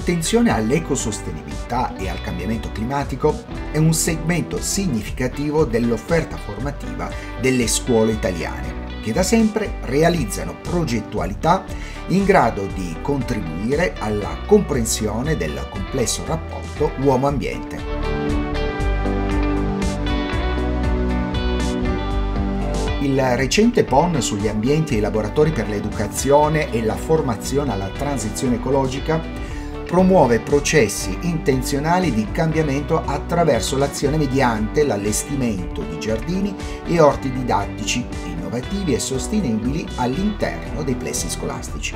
L'attenzione all'ecosostenibilità e al cambiamento climatico è un segmento significativo dell'offerta formativa delle scuole italiane, che da sempre realizzano progettualità in grado di contribuire alla comprensione del complesso rapporto uomo-ambiente. Il recente PON sugli ambienti e i laboratori per l'educazione e la formazione alla transizione ecologica promuove processi intenzionali di cambiamento attraverso l'azione mediante l'allestimento di giardini e orti didattici innovativi e sostenibili all'interno dei plessi scolastici.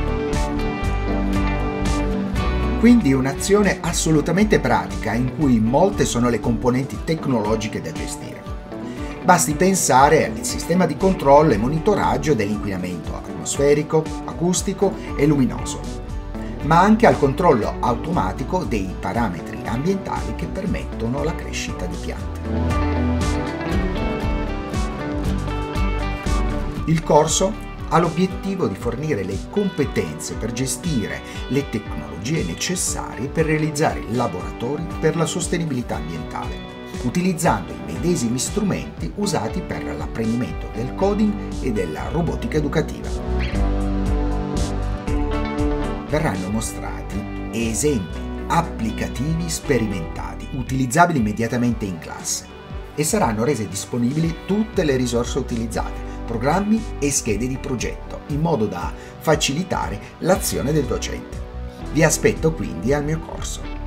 Quindi un'azione assolutamente pratica in cui molte sono le componenti tecnologiche da gestire. Basti pensare al sistema di controllo e monitoraggio dell'inquinamento atmosferico, acustico e luminoso, ma anche al controllo automatico dei parametri ambientali che permettono la crescita di piante. Il corso ha l'obiettivo di fornire le competenze per gestire le tecnologie necessarie per realizzare laboratori per la sostenibilità ambientale, utilizzando i medesimi strumenti usati per l'apprendimento del coding e della robotica educativa. Verranno mostrati esempi applicativi sperimentati, utilizzabili immediatamente in classe, e saranno rese disponibili tutte le risorse utilizzate, programmi e schede di progetto, in modo da facilitare l'azione del docente. Vi aspetto quindi al mio corso.